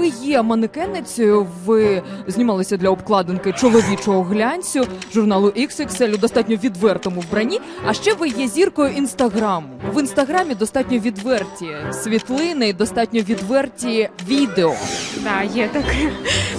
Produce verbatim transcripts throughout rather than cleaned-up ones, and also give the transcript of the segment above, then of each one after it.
ви є манекенницею, ви знімалися для обкладинки чоловічого глянцю, журналу ікс ікс ель у достатньо відвертому вбранні, а ще ви є зіркою Інстаграму. В Інстаграмі достатньо відверті світлини і достатньо відверті відео. Да, є таке.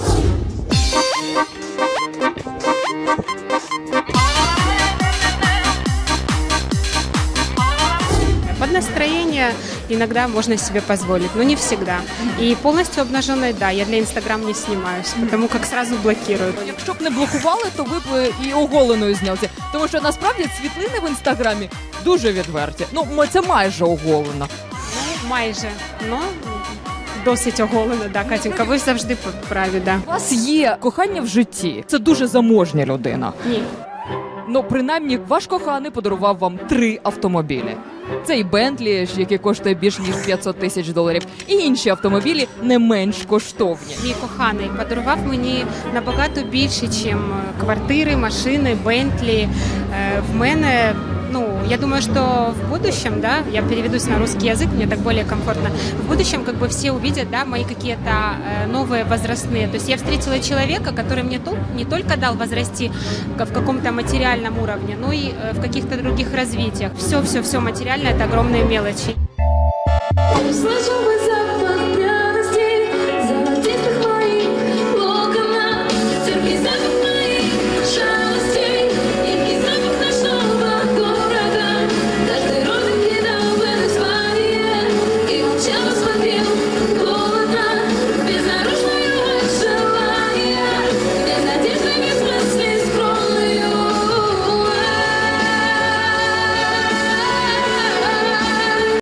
Под настроение иногда можно себе позволить, но не всегда. И полностью обнаженной, да, я для Инстаграм не снимаюсь, потому как сразу блокируют. Якщо б не блокували, то ви б і оголеною знялися. Тому що насправді світлини в Інстаграмі дуже відверті. Ну, це майже оголено. Ну, майже, но досить оголено, да, Катенька, ви завжди праві, да. У вас є кохання в житті. Це дуже заможня людина. Ні. Ну, принаймні, ваш коханий подарував вам три автомобілі. Це і Бентлі, який коштує більш ніж п'ятсот тисяч доларів, і інші автомобілі не менш коштовні. Мій коханий подарував мені набагато більше, ніж квартири, машини, Бентлі. В мене, ну, я думаю, что в будущем, да, я переведусь на русский язык, мне так более комфортно, в будущем как бы все увидят, да, мои какие-то э, новые возрастные. То есть я встретила человека, который мне тол- не только дал возрасти в каком-то материальном уровне, но и э, в каких-то других развитиях. Все-все-все материальное – это огромные мелочи. Слышу